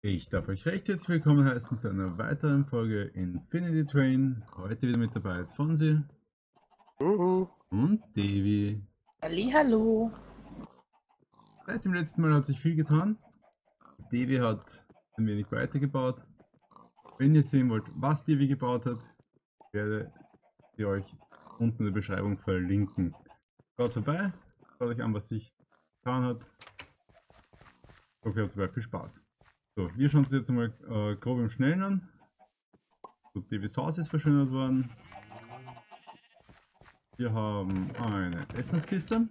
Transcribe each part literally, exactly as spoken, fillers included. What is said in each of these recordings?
Ich darf euch recht herzlich willkommen heißen zu einer weiteren Folge Infinity Train. Heute wieder mit dabei Fonsi Uhu. und Devi. Hallihallo. Seit dem letzten Mal hat sich viel getan. Devi hat ein wenig weitergebaut. Wenn ihr sehen wollt, was Devi gebaut hat, werde ich euch unten in der Beschreibung verlinken. Schaut vorbei, schaut euch an, was sich getan hat. Ich hoffe, ihr habt dabei viel Spaß. So, wir schauen uns jetzt mal äh, grob im Schnellen an. So, Devis Haus ist verschönert worden. Wir haben eine Essenskiste.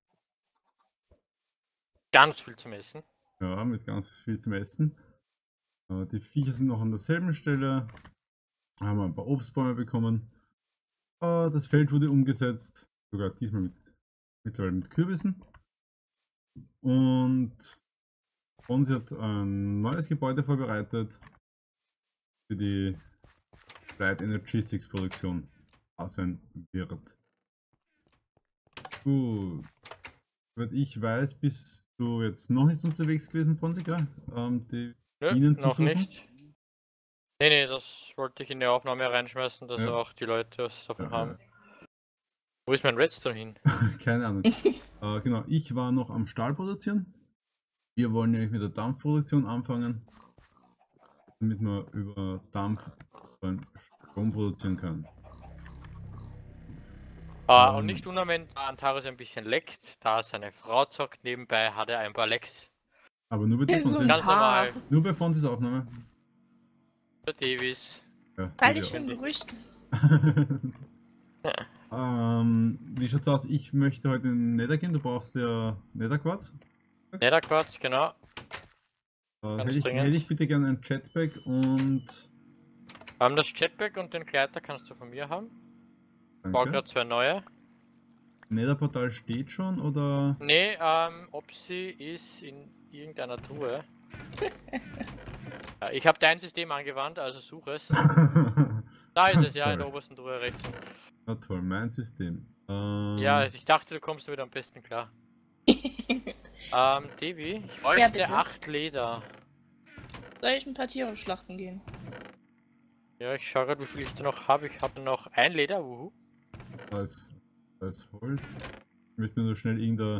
Ganz viel zum Essen. Ja, mit ganz viel zum Essen. Äh, die Viecher sind noch an derselben Stelle. Haben wir ein paar Obstbäume bekommen. Äh, das Feld wurde umgesetzt. Sogar diesmal mit, mittlerweile mit Kürbissen. Und Fonsi hat ein neues Gebäude vorbereitet für die Light Energistics Produktion da sein wird. Gut. Soweit ich weiß, bist du jetzt noch nicht unterwegs gewesen, Fonsi, gell? Ähm, die Nö, Minen zu noch suchen? nicht. Nee, nee, das wollte ich in die Aufnahme reinschmeißen, dass Ja. auch die Leute was davon Ja, haben. ja. Wo ist mein Redstone hin? Keine Ahnung. äh, genau, ich war noch am Stahl produzieren. Wir wollen nämlich mit der Dampfproduktion anfangen, damit wir über Dampf Strom produzieren können. Ah, Ähm. und nicht unerwähnt, da Antares ein bisschen leckt, da seine Frau zockt, nebenbei hat er ein paar Lecks. Aber nur bei dir, So Fonsi. ein Ganz paar. normal. Nur bei Fonsis Aufnahme. Der Davis. Ja, Teile Devi ich für ein Gerücht. ähm, wie schaut's aus? Ich möchte heute in Nether gehen. Du brauchst ja Netherquartz. Netherquartz, genau. Äh, Ganz hätte, ich, dringend. hätte ich bitte gerne ein Jetpack und. Ähm, das Jetpack und den Gleiter kannst du von mir haben. Ich baue Danke. gerade zwei neue. Netherportal steht schon oder? Nee, ähm, ob sie ist in irgendeiner Truhe. Ja, ich habe dein System angewandt, also suche es. Da ist es, ja, in der Toll. obersten Truhe rechts. Na toll, mein System. Ähm, Ja, ich dachte, du kommst damit am besten klar. ähm, Devi, ich bräuchte bitte. acht Leder. Soll ich ein paar Tiere schlachten gehen? Ja, ich schaue gerade, wie viel ich da noch habe. Ich habe noch ein Leder, wuhu. als, als Holz. Ich möchte mir nur schnell irgendeine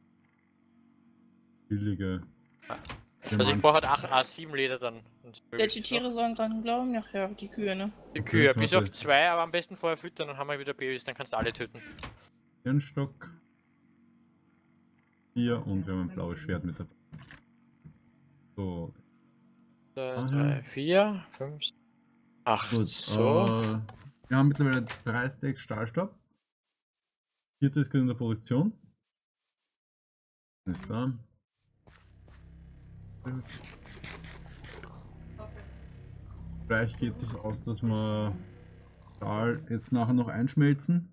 billige. Also ich brauche halt acht, ah, sieben Leder dann. Welche Tiere sollen dran glauben? Ach ja, die Kühe, ne? Die Okay, Kühe, jetzt bis warte, auf zwei, aber am besten vorher füttern, dann haben wir wieder Babys, dann kannst du alle töten. Hirnstock. Hier und wir haben ein blaues Schwert mit dabei. So. Zwei, Aha. drei, vier, fünf, acht. Gut. So. Äh, wir haben mittlerweile drei Stacks Stahlstab. Vierte ist gerade in der Produktion. Ist da. Vielleicht geht es sich aus, dass wir Stahl jetzt nachher noch einschmelzen.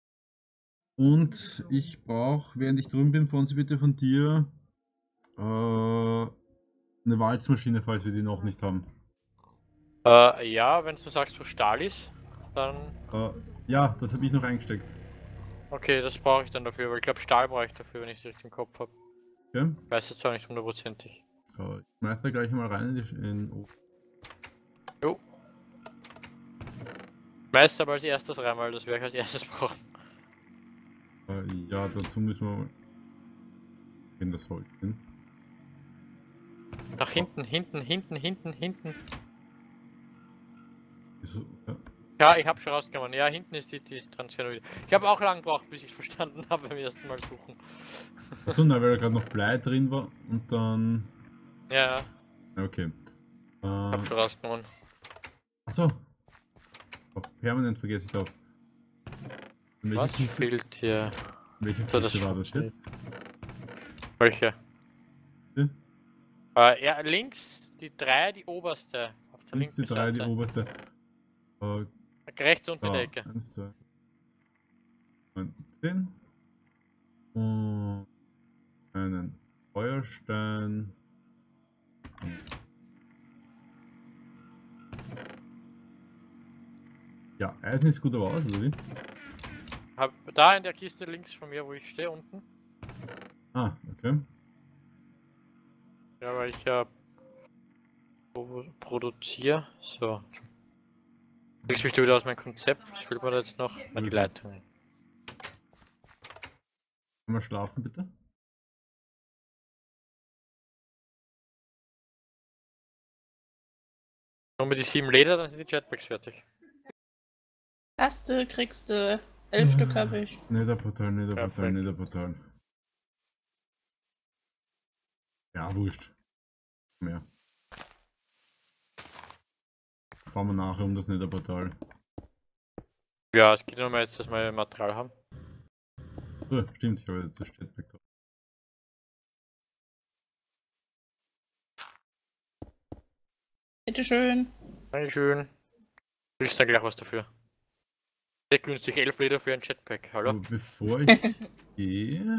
Und ich brauche, während ich drüben bin, Fonsi, bitte von dir äh, eine Walzmaschine, falls wir die noch nicht haben. Äh, ja, wenn du sagst, wo Stahl ist, dann. Äh, ja, das habe ich noch eingesteckt. Okay, das brauche ich dann dafür, weil ich glaube, Stahl brauche ich dafür, wenn ich es richtig im Kopf habe. Okay. Ich weiß jetzt zwar nicht hundertprozentig. So, ich schmeiß da gleich mal rein in die. In, oh. Jo. Meist aber als erstes rein, weil das werde ich als erstes brauchen. Äh, ja, dazu müssen wir. In das Holz hin. Nach hinten, hinten, hinten, hinten, hinten. So, ja. Ja, ich habe schon rausgekommen. Ja, hinten ist die, die Transfer. Ich habe auch lange gebraucht, bis ich verstanden habe beim ersten Mal suchen. Achso, nein, weil da gerade noch Blei drin war und dann. Ja, ja, Okay. ich habe Äh, schon rausgenommen. achso. Oh, permanent vergesse ich das. In welcher Was Kiste, fehlt hier? in welcher So, das Kiste war das steht. jetzt? Welche? Ja? Äh, ja, links die drei, die oberste. Auf der Links die linken drei, Seite. die oberste. Äh, Rechts unten in da. der Ecke. eins, zwei, neun, zehn. Und einen Feuerstein. Ja, Eisen ist gut, aber aus, oder wie? Hab da in der Kiste links von mir, wo ich stehe, unten. Ah, okay. Ja, weil ich ja pro produziere. So. Kriegst mich da wieder aus meinem Konzept. Ich will mal jetzt noch an die Leitungen. Kann man schlafen, bitte? Nur mit die sieben Leder, dann sind die Jetpacks fertig. Hast du, kriegst du. Elf Stück habe ich. Netherportal, Netherportal, Perfekt. Netherportal. Ja, wurscht. Mehr. Fahren wir nachher um das Netherportal. Ja, es geht nur mal jetzt, dass wir Material haben. So, stimmt, ich habe jetzt das Jetpack drauf. Bitteschön. Dankeschön. Kriegst dann gleich was dafür. Sehr günstig, elf Liter für ein Jetpack. Hallo? Aber bevor ich gehe.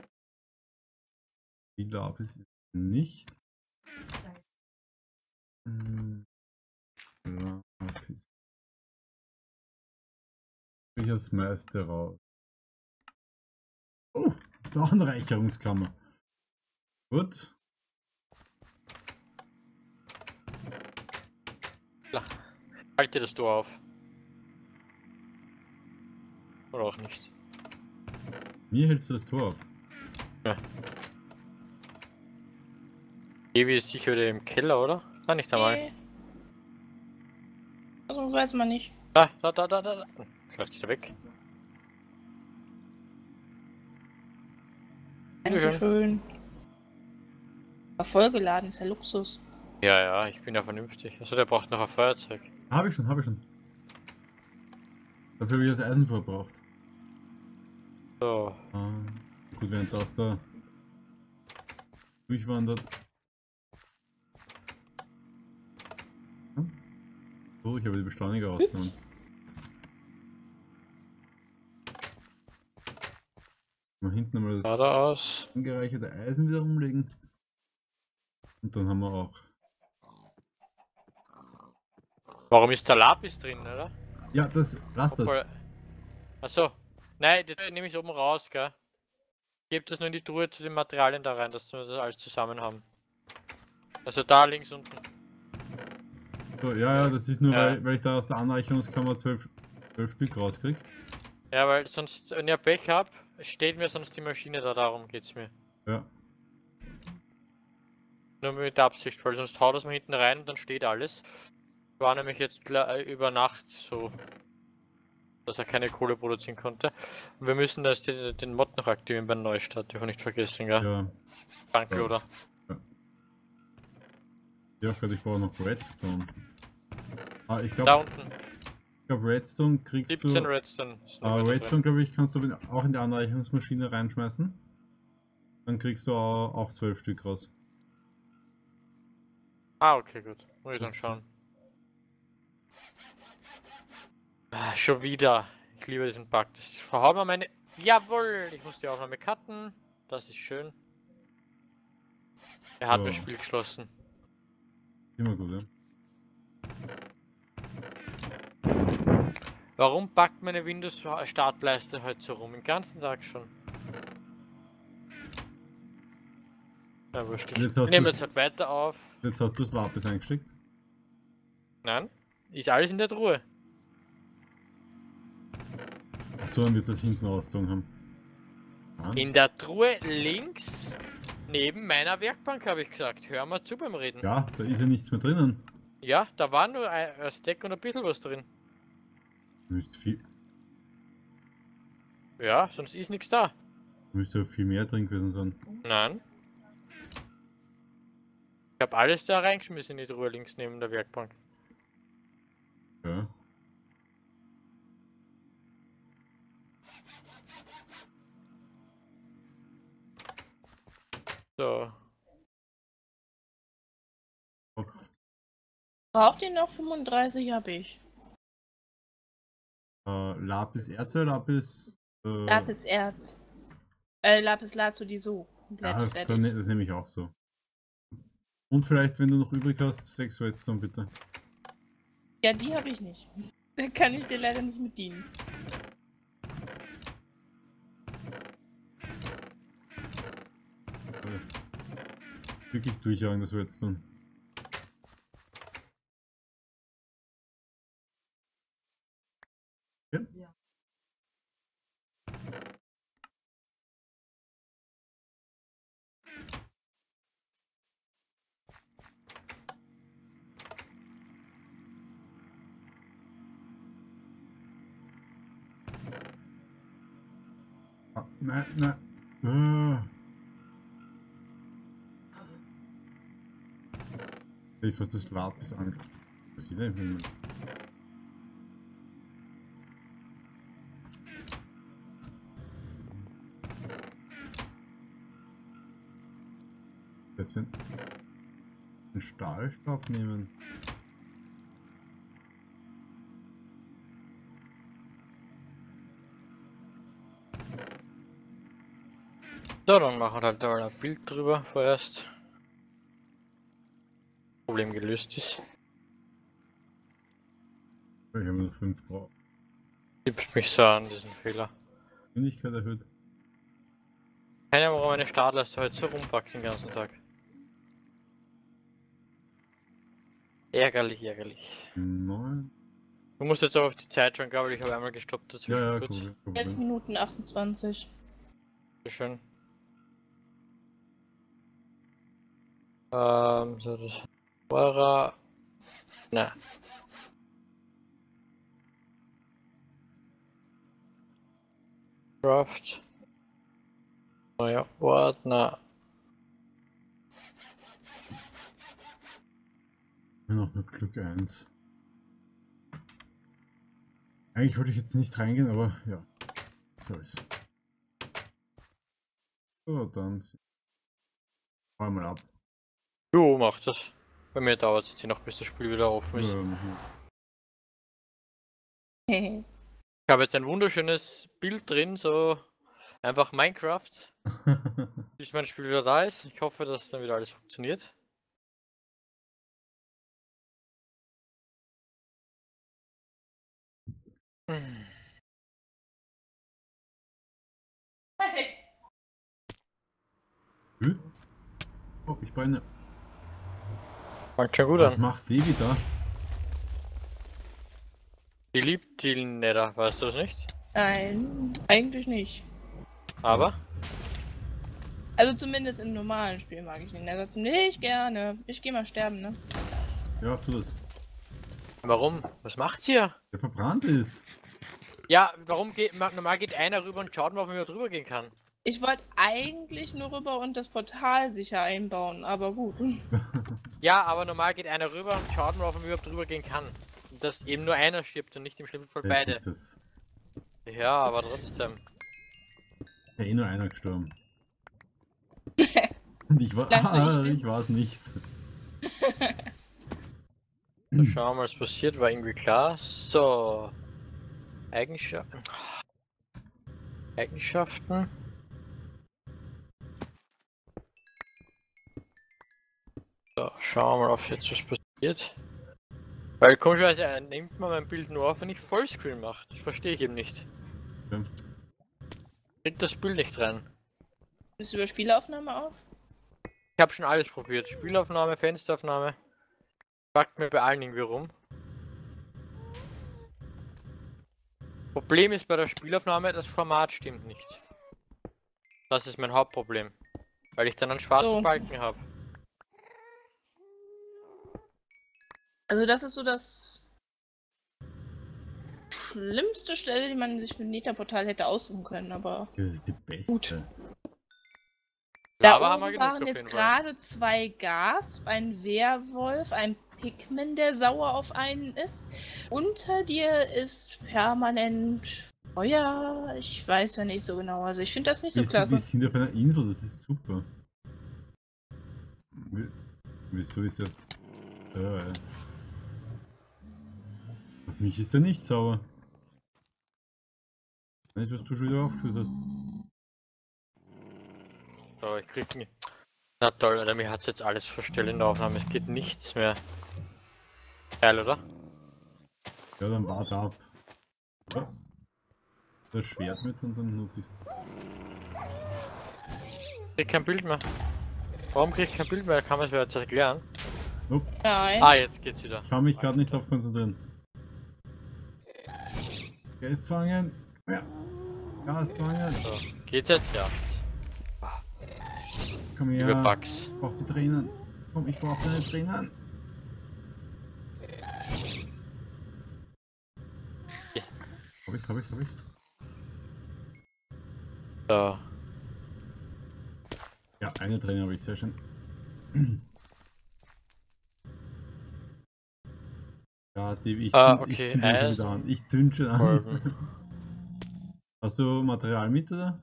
Die Lapis ist nicht. Hm, Lapis. Ich das meiste raus. Oh, da Anreicherungskammer. Gut. Halte das Tor auf. Oder auch nicht. Mir hältst du das Tor auf. Ja. Evi ist sicher wieder im Keller, oder? Ah, nicht einmal. Nee. Also weiß man nicht. Da, da, da, da, da. Läuft sich da weg. Dankeschön. War vollgeladen, ist ja Luxus. Ja, ja, ich bin ja vernünftig. Also der braucht noch ein Feuerzeug. Habe ich schon, habe ich schon. Dafür habe ich das Eisen verbraucht. So. Ah, gut, während das da durchwandert. Hm? So, ich habe die Beschleuniger rausgenommen. Mal hinten mal das Geradeaus. angereicherte Eisen wieder umlegen. Und dann haben wir auch. Warum ist da Lapis drin, oder? Ja, das, lass das. Obwohl... Achso. Nein, die nehme ich oben raus, gell? Gebt das nur in die Truhe zu den Materialien da rein, dass wir das alles zusammen haben. Also da links unten. So, ja, ja, das ist nur, Ja. weil, weil ich da aus der Anreicherungskammer zwölf, zwölf Stück rauskrieg. Ja, weil sonst, wenn ihr Pech habt, steht mir sonst die Maschine da, darum geht's mir. Ja. Nur mit der Absicht, weil sonst haut das mal hinten rein und dann steht alles. War nämlich jetzt klar, über Nacht so, dass er keine Kohle produzieren konnte. Und wir müssen das, den, den Mod noch aktivieren beim Neustart, dürfen wir nicht vergessen, gell? Ja. Bankloader. Ja. Ja, gerade ich brauche noch Redstone. Ah, ich Da glaube, unten, ich glaub, Redstone kriegst siebzehn du. Redstone. ist noch Ah, mit da Redstone, glaube ich, kannst du auch in die Anreicherungsmaschine reinschmeißen. Dann kriegst du auch, auch zwölf Stück raus. drin. Ah, okay, gut. Muss ich dann Das- schauen. Ah, schon wieder. Ich liebe diesen Bug. Das verhaut mir meine... Jawohl! Ich muss die Aufnahme cutten. Das ist schön. Er hat So. das Spiel geschlossen. Immer gut, ja. Warum packt meine Windows-Startleiste heute so rum? Den ganzen Tag schon. Ja, wurscht. Ich Jetzt hast nehme du- jetzt halt weiter auf. Jetzt hast du das Lapis eingesteckt. Nein, ist alles in der Truhe. So, dann wird das hinten rausgezogen haben. Ah, In der Truhe links neben meiner Werkbank, habe ich gesagt. Hör mal zu beim Reden. ja, da ist ja nichts mehr drinnen. Ja, da war nur ein, ein Stack und ein bisschen was drin. Müsste viel, Ja, sonst ist nichts da. müsste viel mehr drin gewesen sein. Nein. Ich habe alles da reingeschmissen in die Truhe links neben der Werkbank. Ja. So. Braucht ihr noch fünfunddreißig? Habe ich. Äh, Lapis Erz oder Lapis. Äh, Lapis Erz. Äh, Lapis Lazuli so. Komplett Ja, fertig. dann, ne- das nehme ich auch so. Und vielleicht, wenn du noch übrig hast, sechs Redstone bitte. Ja, die habe ich nicht. Da kann ich dir leider nicht mit dienen. Wirklich durchjagen, das Redstone. Nein, nein. Ah. Ich fasse das Lapis an. Was ist denn für ein... Jetzt sind einen Stahlstab nehmen. So, dann machen wir halt mal ein Bild drüber vorerst. Problem gelöst ist. Ich habe nur fünf Grad. Gibst mich so an diesen Fehler. Geschwindigkeit erhöht. Keine Ahnung, warum meine Startleiste heute so rumpackt den ganzen Tag. Ärgerlich, ärgerlich. Neun. Du musst jetzt auch auf die Zeit schauen, glaube ich, ich habe einmal gestoppt dazwischen Ja, ja, kurz. cool. elf Minuten achtundzwanzig. Sehr schön. Ähm, so das war na. Craft. Neuer Ordner. Noch nur Glück eins. Eigentlich wollte ich jetzt nicht reingehen, aber ja. So ist. So, dann fahren wir mal ab. Jo, macht das. Bei mir dauert es jetzt hier noch, bis das Spiel wieder offen ist. Ja, machen Hehe. Ich habe jetzt ein wunderschönes Bild drin, so einfach Minecraft, wir. bis mein Spiel wieder da ist. Ich hoffe, dass dann wieder alles funktioniert. Hm. Hm? Oh, ich brenne. Fängt schon gut Was an. macht Devi da? Die liebt die Nether, weißt du das nicht? Nein, eigentlich nicht. Aber Also zumindest im normalen Spiel mag ich den Nether nicht gerne. Ich geh mal sterben, ne? Ja, tu das. warum? Was macht's hier? Der verbrannt ist. Ja, warum geht normal geht einer rüber und schaut mal, ob man wieder drüber gehen kann. Ich wollte eigentlich nur rüber und das Portal sicher einbauen, aber gut. Ja, aber normal geht einer rüber und schaut mal, ob man überhaupt drüber gehen kann. Und dass eben nur einer stirbt und nicht im schlimmsten Fall Wer beide. sieht das? Ja, aber trotzdem. Ja, eh nur einer gestorben. Und ich war. Langsam, Ah, ich bin- ich war es nicht. So, schauen wir mal, was passiert, war irgendwie klar. So. Eigenschaften. Eigenschaften. So, schauen wir mal, ob jetzt was passiert. Weil komischerweise äh, nimmt man mein Bild nur auf, wenn ich Vollscreen mache. Das verstehe ich eben nicht. Ja. Kriegt das Bild nicht rein. Bist du über Spielaufnahme auf? Ich habe schon alles probiert. Spielaufnahme, Fensteraufnahme. Packt mir bei allen irgendwie rum. Problem ist bei der Spielaufnahme, das Format stimmt nicht. Das ist mein Hauptproblem. Weil ich dann einen schwarzen So. Balken habe. Also das ist so das schlimmste Stelle, die man sich mit Nether-Portal hätte aussuchen können, aber Das ist die beste. Gut. Ja, da aber haben wir oben genug waren auf jetzt jeden Fall. gerade zwei Gasp, ein Werwolf, ein Pikmin, der sauer auf einen ist. Unter dir ist permanent Feuer. Ich weiß ja nicht so genau. Also ich finde das nicht so Wir, sind- wir klasse. sind auf einer Insel, das ist super. Wie- Wieso ist das? Äh, auf mich ist er nicht sauer. Nicht, was du schon wieder aufgeführt hast. So, ich krieg nicht. Na toll, Alter, mir hat's jetzt alles verstellt in der Aufnahme. Es geht nichts mehr. Geil, oder? Ja, dann wart ab. Ja. Das Schwert mit und dann nutze ich Ich krieg kein Bild mehr. Warum krieg ich kein Bild mehr? Kann man es mir jetzt erklären? Nope. Nein. Ah, jetzt geht's wieder. Ich kann mich gerade nicht drauf konzentrieren. Geist fangen. Ja. Geist fangen. So, geht's jetzt? Ja. Komm her. Liebe Bugs. Ich brauch die Tränen. Komm, ich brauch deine Tränen. Ja. Hab ich's, hab ich's, hab ich's. So. Ja, eine drin habe ich, sehr schön. Ja, die, ich, Ah, zünd, ich okay, zünde schon Eisen, wieder an. Ich zünd schon an. Kolben. Hast du Material mit, oder?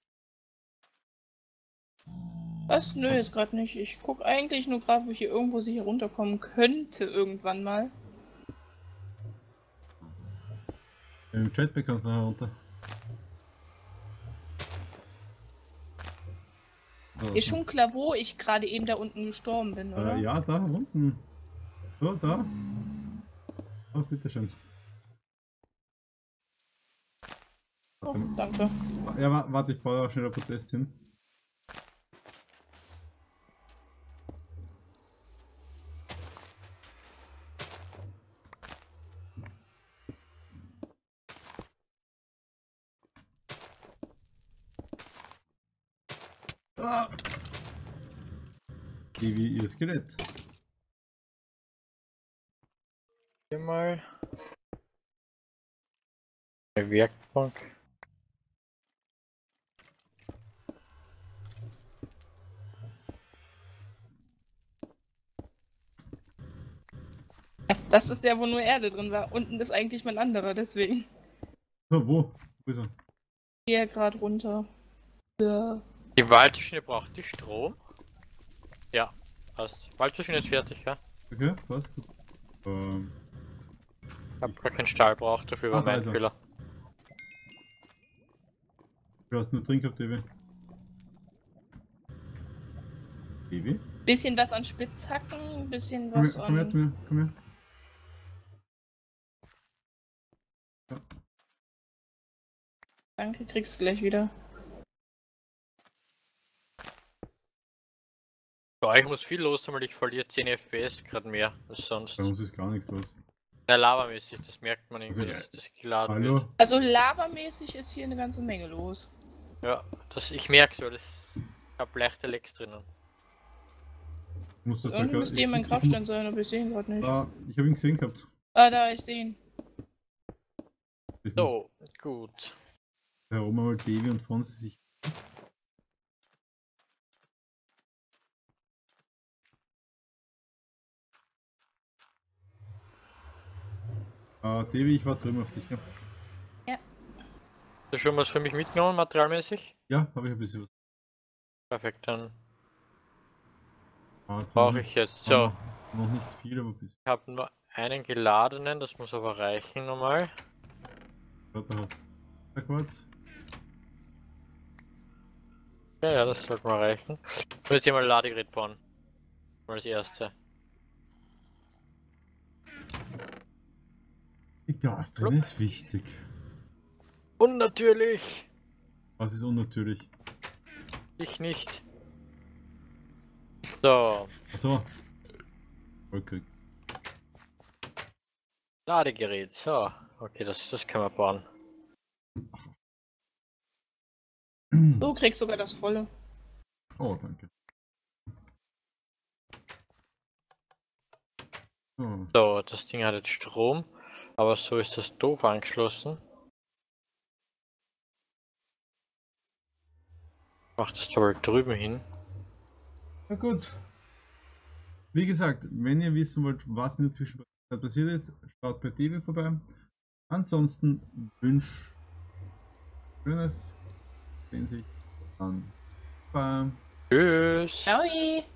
Was? Nö, jetzt gerade nicht. Ich guck eigentlich nur gerade, wo ich hier irgendwo sicher runterkommen könnte irgendwann mal. Im Jetpack kannst du nachher runter. So, Ist schon klar, wo ich gerade eben da unten gestorben bin, oder? äh, ja, da unten. So, da. Oh, bitteschön. Oh, danke. Ja, wa- warte, ich baue auch schnell ein Protest hin. Ah! Die wie ihr Skelett. Hier mal. Eine Werkbank. Ja, das ist der, wo nur Erde drin war. Unten ist eigentlich mein anderer, deswegen. So, wo? Wo ist er? Ich gehe gerade runter. Ja. Die Waldschiene braucht die Strom? Ja, passt. Waldschiene ist fertig, ja? Okay, passt. Ähm, Ich hab gar keinen Stahl braucht, dafür war Ah, da mein ist er. Fehler. du hast nur drin gehabt, Devi. Devi? Bisschen was an Spitzhacken, bisschen Komm her, was komm her zu an. mir, komm her. Ja. Danke, kriegst gleich wieder. Bei euch muss viel los sein, weil ich verliere zehn F P S gerade mehr als sonst. Bei uns ist gar nichts los. Ja, lavamäßig, das merkt man irgendwie, Also, dass das geladen Hallo? wird. Also lavamäßig ist hier eine ganze Menge los. Ja, das, ich merke so, das, ich hab leichte Lecks drinnen. Du musst das da Irgendwie grad- müsste hier mein ich- ich- Kraftstand sein, aber ich sehe ihn gerade nicht. Ah, ich habe ihn gesehen gehabt. Ah, da, ich sehe ihn. Ich muss So, gut. herum einmal Devi und Fonsi sich. Ah, Devi, ich war drüben auf dich, ja? Hast du schon was für mich mitgenommen, materialmäßig? Ja, habe ich ein bisschen was. Perfekt, dann Ah, zwar brauche nicht- ich jetzt. ah, So, Noch, noch nicht viel, aber ein bisschen. ich habe nur einen geladenen, das muss aber reichen nochmal. Ja, da hast du Quarz. Ja, ja, das sollte mal reichen. Ich will jetzt hier mal ein Ladegerät bauen. Mal das erste. Die Gas drin ist wichtig. Und natürlich! Was ist unnatürlich? Ich nicht. So, Achso. Okay. Ladegerät, so. Okay, das, das können wir bauen. So kriegst sogar das volle. Oh, danke. So. So, das Ding hat jetzt Strom, aber so ist das doof angeschlossen. Mach das da mal drüben hin. Na gut. Wie gesagt, wenn ihr wissen wollt, was in der Zwischenzeit passiert ist, schaut bei Devi vorbei. Ansonsten wünsche schönes, sehen sich dann. Bye. Tschüss! Ciao!